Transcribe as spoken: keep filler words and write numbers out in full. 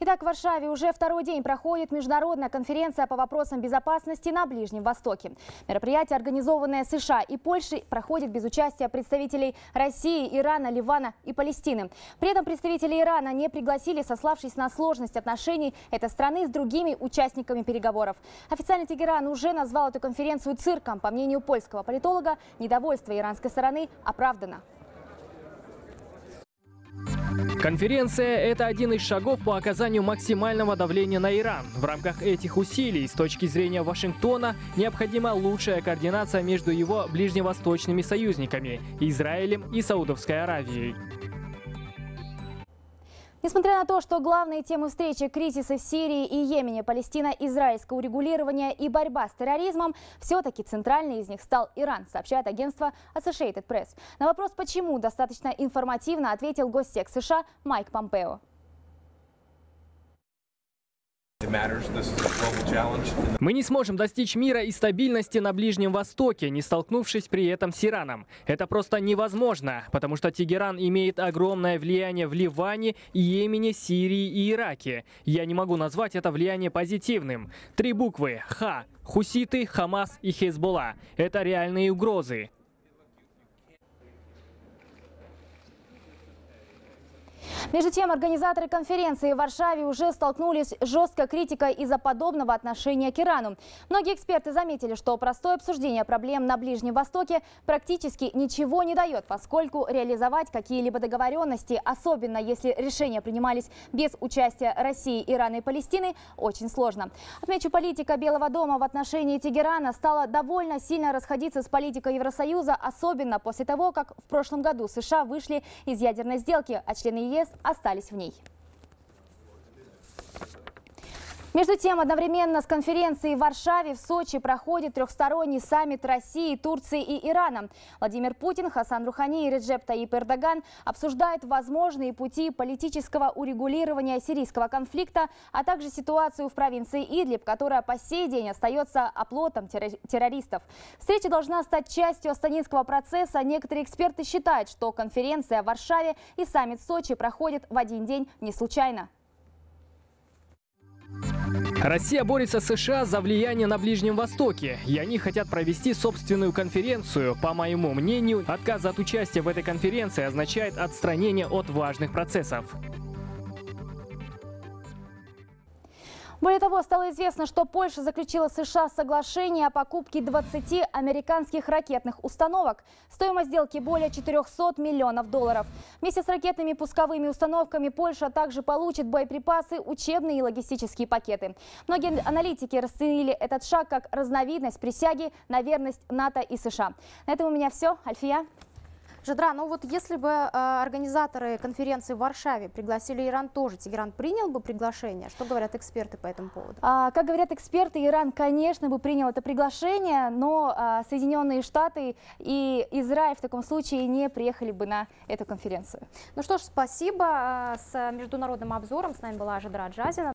Итак, в Варшаве уже второй день проходит международная конференция по вопросам безопасности на Ближнем Востоке. Мероприятие, организованное США и Польшей, проходит без участия представителей России, Ирана, Ливана и Палестины. При этом представители Ирана не пригласили, сославшись на сложность отношений этой страны с другими участниками переговоров. Официально Тегеран уже назвал эту конференцию цирком. По мнению польского политолога, недовольство иранской стороны оправдано. Конференция – это один из шагов по оказанию максимального давления на Иран. В рамках этих усилий, с точки зрения Вашингтона, необходима лучшая координация между его ближневосточными союзниками – Израилем и Саудовской Аравией. Несмотря на то, что главные темы встречи – кризисы в Сирии и Йемене, Палестина, израильское урегулирование и борьба с терроризмом, все-таки центральный из них стал Иран, сообщает агентство Associated Press. На вопрос, почему, достаточно информативно ответил госсек США Майк Помпео. Мы не сможем достичь мира и стабильности на Ближнем Востоке, не столкнувшись при этом с Ираном. Это просто невозможно, потому что Тегеран имеет огромное влияние в Ливане, Йемене, Сирии и Ираке. Я не могу назвать это влияние позитивным. Три буквы – Х. Хуситы, Хамас и Хезболла. Это реальные угрозы. Между тем, организаторы конференции в Варшаве уже столкнулись с жесткой критикой из-за подобного отношения к Ирану. Многие эксперты заметили, что простое обсуждение проблем на Ближнем Востоке практически ничего не дает, поскольку реализовать какие-либо договоренности, особенно если решения принимались без участия России, Ирана и Палестины, очень сложно. Отмечу, политика Белого дома в отношении Тегерана стала довольно сильно расходиться с политикой Евросоюза, особенно после того, как в прошлом году США вышли из ядерной сделки, а члены ЕС остались в ней. Между тем, одновременно с конференцией в Варшаве в Сочи проходит трехсторонний саммит России, Турции и Ирана. Владимир Путин, Хасан Рухани и Реджеп Таyyip Эрдоган обсуждают возможные пути политического урегулирования сирийского конфликта, а также ситуацию в провинции Идлиб, которая по сей день остается оплотом террористов. Встреча должна стать частью астанинского процесса. Некоторые эксперты считают, что конференция в Варшаве и саммит в Сочи проходят в один день не случайно. Россия борется с США за влияние на Ближнем Востоке, и они хотят провести собственную конференцию. По моему мнению, отказ от участия в этой конференции означает отстранение от важных процессов. Более того, стало известно, что Польша заключила с США соглашение о покупке двадцати американских ракетных установок. Стоимость сделки более четырёхсот миллионов долларов. Вместе с ракетными пусковыми установками Польша также получит боеприпасы, учебные и логистические пакеты. Многие аналитики расценили этот шаг как разновидность присяги на верность НАТО и США. На этом у меня все. Альфия. Жадра, ну вот если бы э, организаторы конференции в Варшаве пригласили Иран тоже, Тегеран принял бы приглашение? Что говорят эксперты по этому поводу? А, как говорят эксперты, Иран, конечно, бы принял это приглашение, но а, Соединенные Штаты и Израиль в таком случае не приехали бы на эту конференцию. Ну что ж, спасибо. С международным обзором с нами была Жадра Джазина.